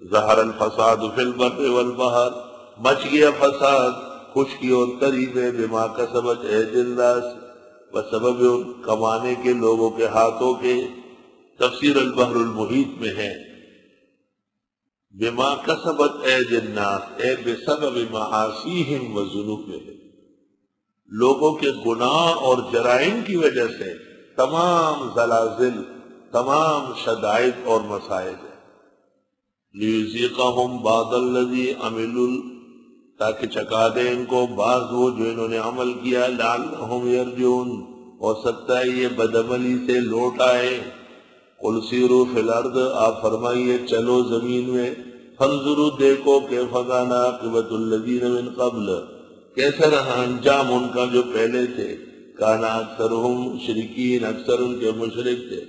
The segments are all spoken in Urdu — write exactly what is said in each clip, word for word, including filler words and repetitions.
ظہر الفساد فی البر والبحر، مچ گیا فساد خشکی اور تری میں، بما کسبت ایدی الناس، بسبب کمانے کے لوگوں کے ہاتھوں کے۔ تفسیر البحر المحیط میں ہے بما کسبت ایدی الناس اے بسبب معاصیہم و ذنوبہم، لوگوں کے گناہ اور جرائم کی وجہ سے تمام زلازل، تمام شدائد اور مصائب ہیں۔ لیذیقہم بعض الذی عملوا، تاکہ چکا دے ان کو بعض وہ جو انہوں نے عمل کیا، لعلہم یرجعون، ہو سکتا ہے یہ بدعملی سے لوٹ آئے۔ قل سیروا فی الارض، آپ فرمائیے چلو زمین میں، فانظروا دیکھو کیف کان عاقبۃ الذین من قبل، کیسا رہا انجام ان کا جو پہلے تھے، کان اکثرہم مشرکین، اکثر ان کے مشرک تھے۔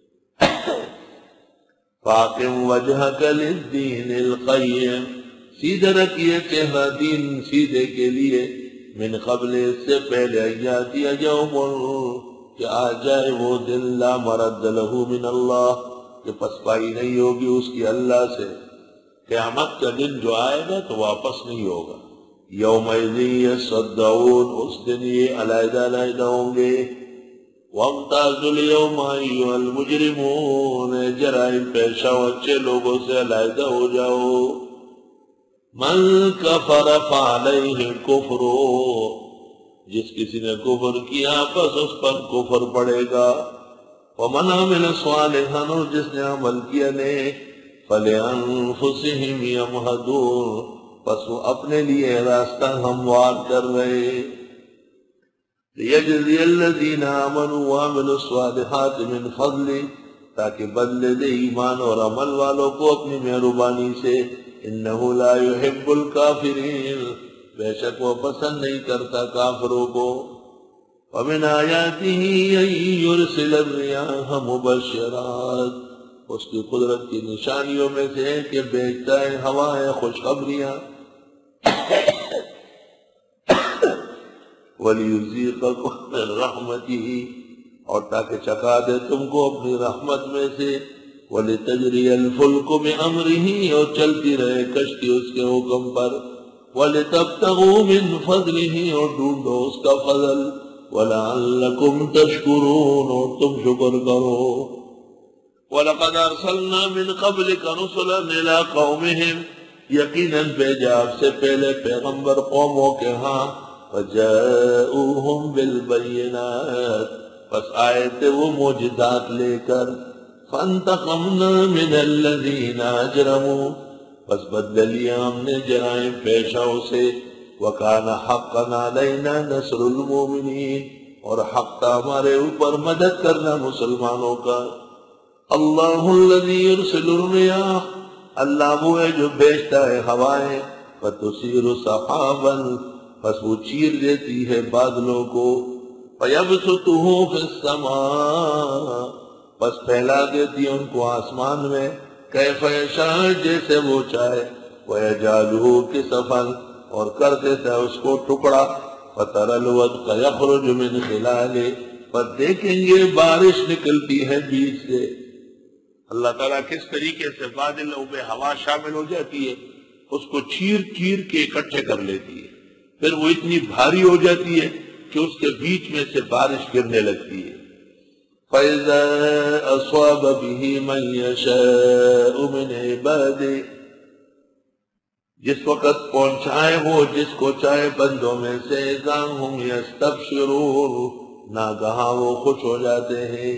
فاقم وجہک للدین القیم، سیدھا رکھیے چہرہ دین سیدھے کے لیے، من قبل اس سے پہلے ایاتی یوم، کہ آ جائے وہ دن لا مرد لہ من اللہ، کہ پسپائی نہیں ہوگی اس کی اللہ سے۔ قیامت کا دن جو آئے گا تو واپس نہیں ہوگا۔ یومئذ یصدعون، اس دن یہ علیحدہ علیحدہ ہوں گے۔ وامتازوا اليوم ایھا المجرمون، جرائم پیشہ اچھے لوگوں سے علیحدہ ہو جاؤ۔ من کفر فعلیہ الکفر، جس کسی نے کفر کیا بس اس پر کفر پڑے گا۔ ومن عمل صالحا، جس نے عمل کیا نیک، فلانفسہم یمہدون، پس وہ اپنے لیے راستہ ہموار کر رہے۔ لیجزی الذین آمنوا وعملوا الصالحات من فضلہ، تاکہ بدلے دے ایمان اور عمل والوں کو اپنی مہربانی سے۔ انہ لا یحب الکافرین، بے شک وہ پسند نہیں کرتا کافروں کو۔ ومن آیاتہ ان یرسل الریاح مبشرات، اس کی قدرت کی نشانیوں میں سے ہے کہ بھیجتا ہے ہوائیں خوشخبریاں۔ وَلِيُذِيقَكُم مِّن رَحْمَتِهِ، اور تاکہ چکا دے تم کو اپنی رحمت میں سے۔ وَلِتَجْرِيَ الْفُلْكُ بِأَمْرِهِ، اور چلتی رہے کشتی اس کے حکم پر۔ وَلِتَبْتَغُوا مِن فَضْلِهِ، اور ڈھونڈو اس کا فضل۔ وَلَعَلَّكُمْ تَشْكُرُونَ، اور تم شکر کرو۔ وَلَقَدْ أَرْسَلْنَا مِن قَبْلِكَ رُسُلًا إِلَىٰ قَوْمِهِمْ، یقیناً بھیجا آپ سے پہلے پیغمبر قوموں کے ہاں۔ فَجَاءُوهُمْ بِالْبَيِّنَاتِ، پس آئے تھے وہ معجزات لے کر۔ فَانْتَقَمْنَا مِنَ الَّذِينَ أَجْرَمُوا، پس بدلہ لیا ہم نے جرائم پیشوں سے۔ وَكَانَ حَقًّا عَلَيْنَا نَصْرُ الْمُؤْمِنِينَ، اور حق تھا ہمارے اوپر مدد کرنا مسلمانوں کا۔ اللہ الذی یرسل الرِّیاحَ، اللہ وہ ہے جو بھیجتا ہے ہوائیں۔ فَتُثِیرُ سَحَابًا، پس وہ چیر دیتی ہے بادلوں کو۔ فَیَبْسُطُهُ فِی السَّمَاءِ، پس پھیلا دیتی ان کو آسمان میں۔ کیف یشاء، جیسے وہ چاہے۔ وَیَجْعَلُهُ کِسَفًا، اور کر دیتا ہے اس کو ٹکڑا۔ فَتَرَى الْوَدْقَ یَخْرُجُ مِنْ خِلَالِهِ، پر دیکھیں گے بارش نکلتی ہے بیچ سے۔ اللہ تعالیٰ کس طریقے سے بادلوں میں ہوا شامل ہو جاتی ہے، اس کو چیر چیر کے اکٹھے کر لیتی ہے، پھر وہ اتنی بھاری ہو جاتی ہے کہ اس کے بیچ میں سے بارش گرنے لگتی ہے۔ فَإِذَا أَصَابَ بِهِ مَن يَشَاءُ مِنْ عِبَادِهِ، جس وقت پہنچائے وہ جس کو چاہے بندوں میں سے، اِذَا هُمْ يَسْتَبْشِرُونَ، ناگہاں وہ خوش ہو جاتے ہیں۔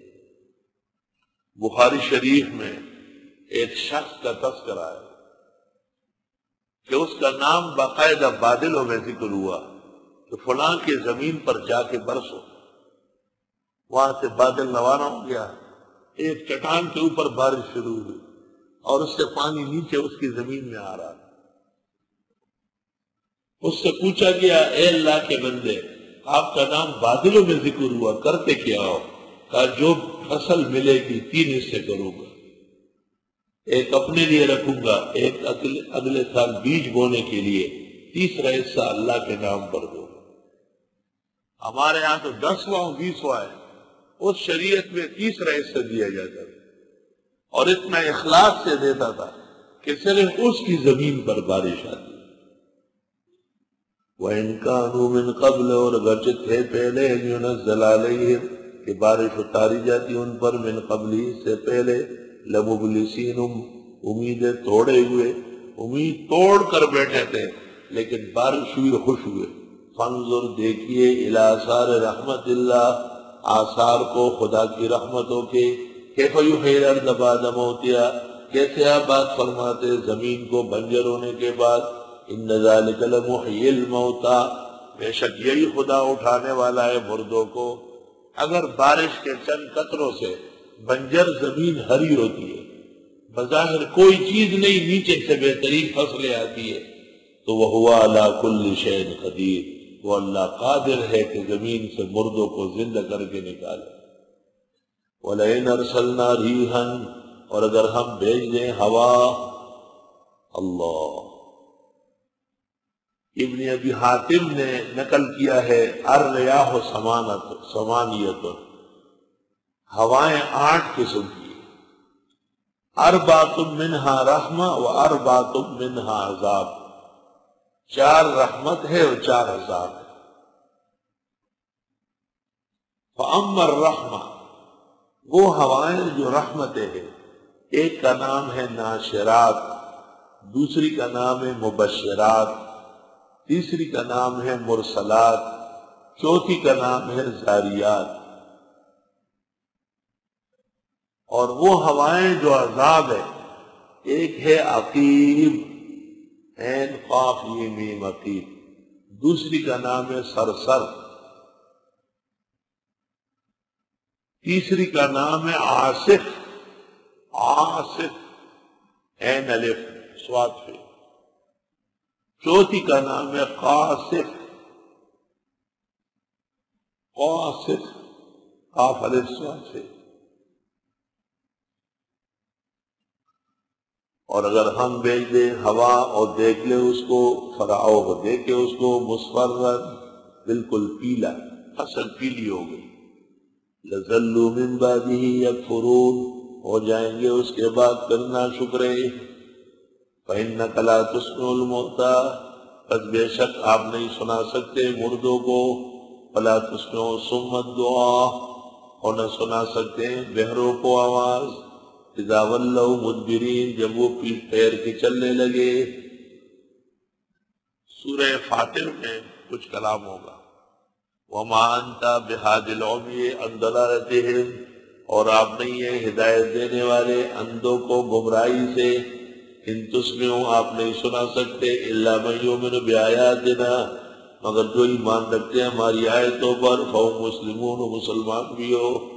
بخاری شریف میں ایک شخص کا تذکرہ ہے کہ اس کا نام باقاعدہ بادلوں میں ذکر ہوا کہ فلاں کے زمین پر جا کے برسو۔ وہاں سے بادل روانہ ہو گیا، ایک چٹان کے اوپر بارش شروع ہوئی اور اس سے پانی نیچے اس کی زمین میں آ رہا تھا۔ اس سے پوچھا گیا، اے اللہ کے بندے، آپ کا نام بادلوں میں ذکر ہوا، کرتے کیا ہو؟ کہا جو فصل ملے گی تین حصے کروں گا، ایک اپنے لیے رکھوں گا، ایک اگلے سال بیج بونے کے لیے، تیسرا حصہ اللہ کے نام پر دوں گا۔ ہمارے ہاں تو دسواں بیسواں ہے، اس شریعت میں تیسرا حصہ دیا جاتا تھا اور اتنا اخلاص سے دیتا تھا کہ صرف اس کی زمین پر بارش آتی. وَإِن كَانُوا مِن قَبْلَ، اور اگرچہ تھے پہلے يُنَزَّلَ عَلَيْهِمْ کہ بارش اتاری جاتی ان پر من قبلی سے پہلے لَمُبْلِسِينَ امیدیں توڑے ہوئے، امید توڑ کر بیٹھے تھے لیکن بارش ہوئی خوش ہوئے. فانظر دیکھیے الی آثار رحمت اللہ، آثار کو خدا کی رحمتوں کے، کیف یحیی الارض بعد موتہا کیسے آباد فرماتے زمین کو بنجر ہونے کے بعد. ان ذالک لمحیی الموتى بے شک یہی خدا اٹھانے والا ہے مردوں کو. اگر بارش کے چند قطروں سے بنجر زمین ہری ہوتی ہے، بظاہر کوئی چیز نہیں، نیچے سے بہترین فصلیں آتی ہے، تو وہ علی کل شیء قدیر، وہ اللہ قادر ہے کہ زمین سے مردوں کو زندہ کر کے نکالے. وَلَئِنْ أَرْسَلْنَا رِيحًا اور اگر ہم بھیج دیں ہوا. اللہ ابن ابی حاتم نے نقل کیا ہے الریاح سمانت سمانیت، ہوائیں آٹھ قسم کی، اربعۃ منہا رحمہ و اربعۃ منہا عذاب، چار رحمت ہے اور چار عذاب ہے. فَأَمَّا الرَّحْمَةُ وہ ہوائیں جو رحمتیں ہیں، ایک کا نام ہے ناشرات، دوسری کا نام ہے مبشرات، تیسری کا نام ہے مرسلات، چوتھی کا نام ہے زاریات. اور وہ ہوائیں جو عذاب ہے، ایک ہے عقیب، عین قاف یہ میم عقیب، دوسری کا نام ہے سرسر، تیسری کا نام ہے عاصف، عاصف عین الف صاد پہ، چوتھی کا نام ہے قاصف، قاصف قاف الف صاد سے. اور اگر ہم بھیج دیں ہوا اور دیکھ لے اس کو، فراؤ کو دیکھے اس کو مصفرا بالکل پیلا، فصل پیلی ہو گئی. لَظَلُّوا مِن بَعْدِهِ يَكْفُرُونَ ہو جائیں گے اس کے بعد کرنا شکرے. فَإِنَّكَ لَا تُسْمِعُ الْمَوْتَىٰ پس بے شک آپ نہیں سنا سکتے مردوں کو. وَلَا تُسْمِعُ الصُّمَّ الدُّعَاء اور نہ سنا سکتے بہروں کو آواز. اذا ولوا مدبرین جب وہ پیٹ پھیر کے چلنے لگے. سورہ فاتر میں کچھ کلام ہوگا. وَمَا أَنْتَ بِهَادِ الْعُمْيِ عَنْ ضَلَالَتِهِمْ اور آپ نہیں ہیں ہدایت دینے والے اندھوں کو گمراہی سے. ان تسمعوا آپ نہیں سنا سکتے الا من یؤمن بآیاتنا مگر جو ایمان رکھتے ہیں ہماری آیتوں پر. فَهُمْ مُسْلِمُونَ مسلمان بھی ہو.